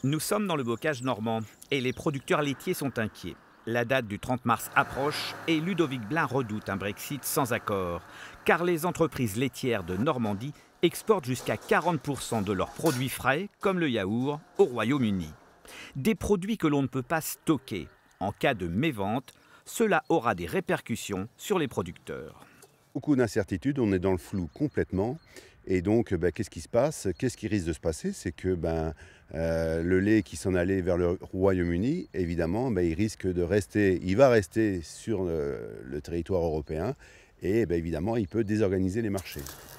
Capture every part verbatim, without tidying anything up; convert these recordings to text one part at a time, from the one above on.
Nous sommes dans le bocage normand et les producteurs laitiers sont inquiets. La date du trente mars approche et Ludovic Blin redoute un Brexit sans accord, car les entreprises laitières de Normandie exportent jusqu'à quarante pour cent de leurs produits frais, comme le yaourt, au Royaume-Uni. Des produits que l'on ne peut pas stocker. En cas de mévente, cela aura des répercussions sur les producteurs. Beaucoup d'incertitudes, on est dans le flou complètement. Et donc, ben, qu'est-ce qui se passe? Qu'est-ce qui risque de se passer? C'est que ben, euh, le lait qui s'en allait vers le Royaume-Uni, évidemment, ben, il risque de rester, il va rester sur le, le territoire européen et ben, évidemment, il peut désorganiser les marchés.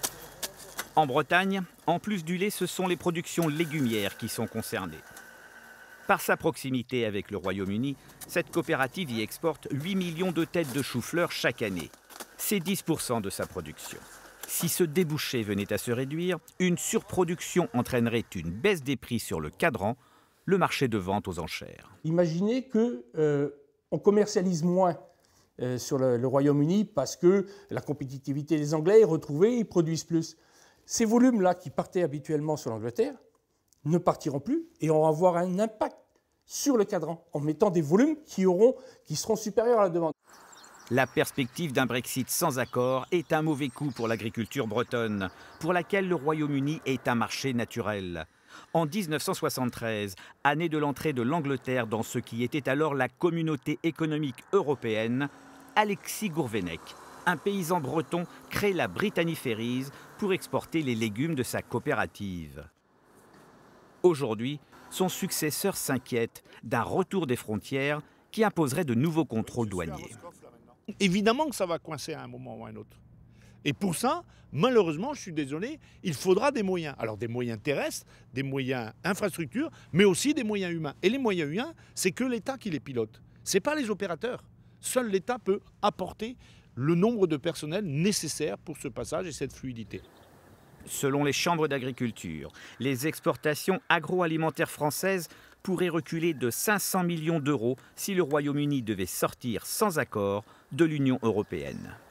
En Bretagne, en plus du lait, ce sont les productions légumières qui sont concernées. Par sa proximité avec le Royaume-Uni, cette coopérative y exporte huit millions de têtes de chou-fleur chaque année. C'est dix pour cent de sa production. Si ce débouché venait à se réduire, une surproduction entraînerait une baisse des prix sur le cadran, le marché de vente aux enchères. Imaginez qu'on euh, commercialise moins euh, sur le, le Royaume-Uni parce que la compétitivité des Anglais est retrouvée, ils produisent plus. Ces volumes-là qui partaient habituellement sur l'Angleterre ne partiront plus et on va avoir un impact sur le cadran en mettant des volumes qui, auront, qui seront supérieurs à la demande. La perspective d'un Brexit sans accord est un mauvais coup pour l'agriculture bretonne, pour laquelle le Royaume-Uni est un marché naturel. En mille neuf cent soixante-treize, année de l'entrée de l'Angleterre dans ce qui était alors la communauté économique européenne, Alexis Gourvenec, un paysan breton, crée la Brittany Ferries pour exporter les légumes de sa coopérative. Aujourd'hui, son successeur s'inquiète d'un retour des frontières qui imposerait de nouveaux contrôles douaniers. Évidemment que ça va coincer à un moment ou à un autre. Et pour ça, malheureusement, je suis désolé, il faudra des moyens. Alors des moyens terrestres, des moyens infrastructures, mais aussi des moyens humains. Et les moyens humains, c'est que l'État qui les pilote. Ce n'est pas les opérateurs. Seul l'État peut apporter le nombre de personnel nécessaire pour ce passage et cette fluidité. Selon les chambres d'agriculture, les exportations agroalimentaires françaises pourraient reculer de cinq cents millions d'euros si le Royaume-Uni devait sortir sans accord de l'Union européenne.